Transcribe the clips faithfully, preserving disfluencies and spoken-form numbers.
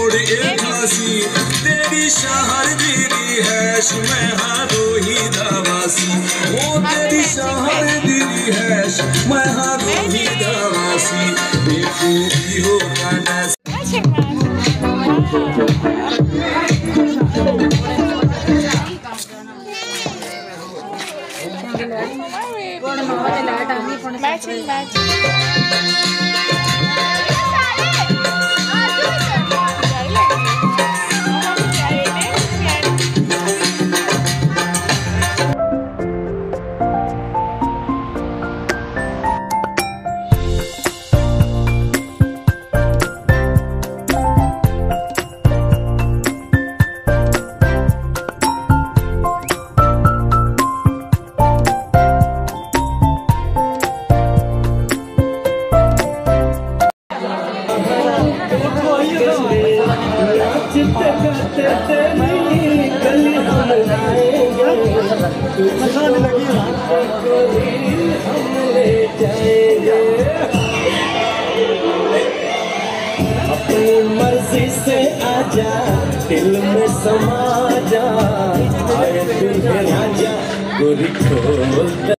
छोड़ एक हंसी तेरी शहर दीदी है मैं हारो ही दवासी वो तेरी शहर दीदी है मैं हारो ही दवासी बेखूबी हो गाना मैचिंग मैचिंग अपनी मर्जी से आजा दिल में समा जा आए दिल में राजा गोरी खोल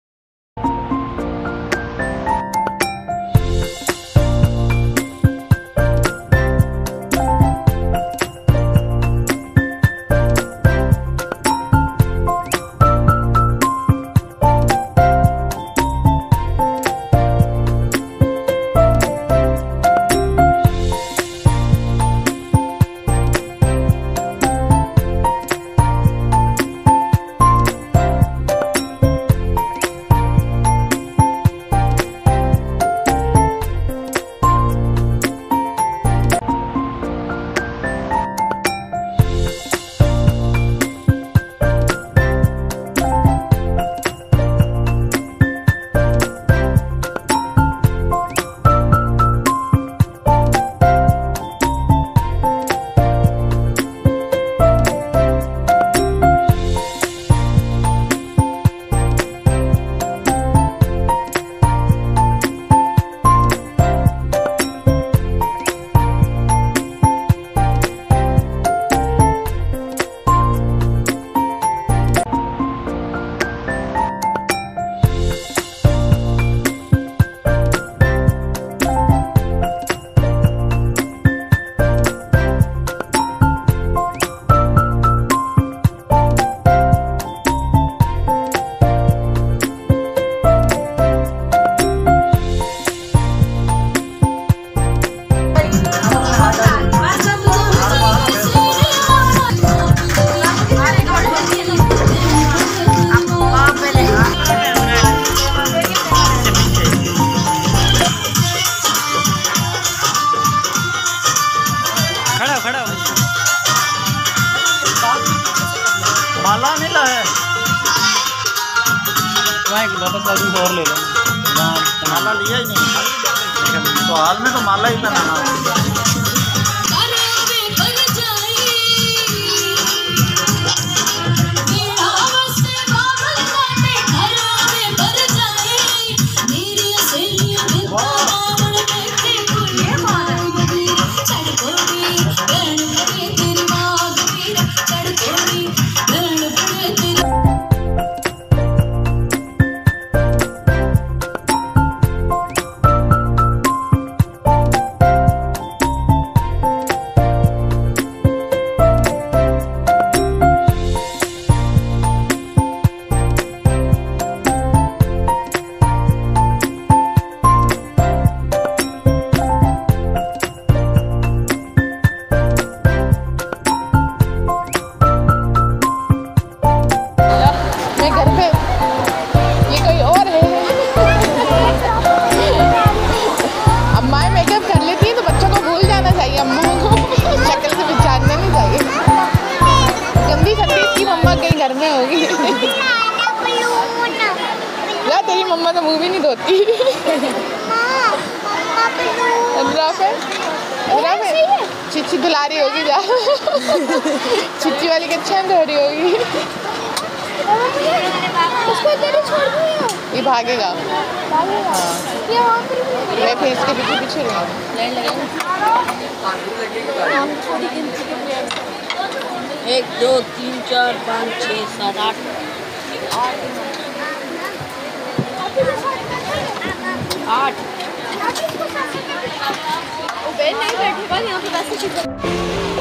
माला नहीं लाया और ले लो माला लिया ही नहीं तो हाल में तो माला ही पहनाना तेरी मम्मा तो मुंह भी नहीं धोती। चिच्ची धुला रही होगी जा चिच्ची वाली कितना धो रही होगी। उसको इधर ही छोड़ दियो। ये भागेगा। भागेगा। ये वहाँ पर भी मैं फिर इसके पीछे पीछे रही। लाइन लगा। हम थोड़ी गिनती के प्लेयर। एक दो तीन चार पाँच छः सात आठ आठ। वो बेड नहीं बैठेगा यहाँ पे वैसे चीज़।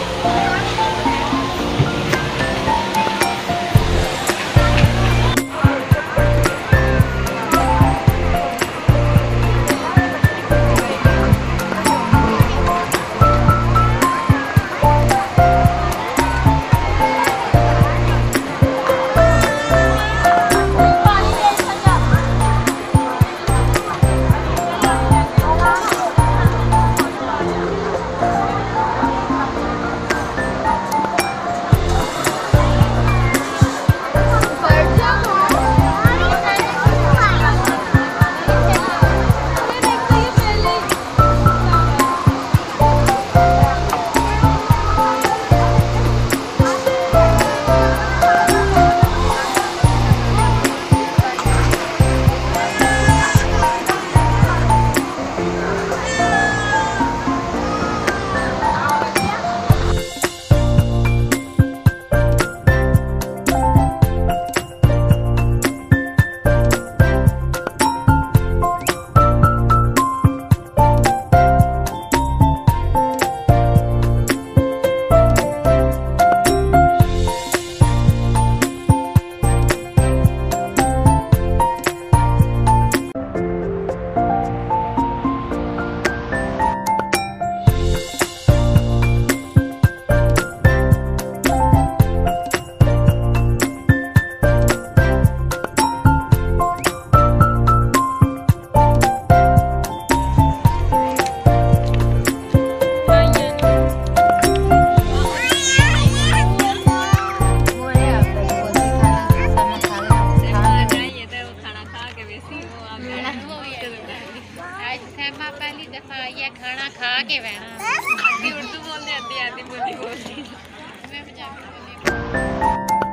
पहली दफा ये खाना खा के बहना उर्दू बोलने आती आती बोली बोलती मैं पंजाबी बोली।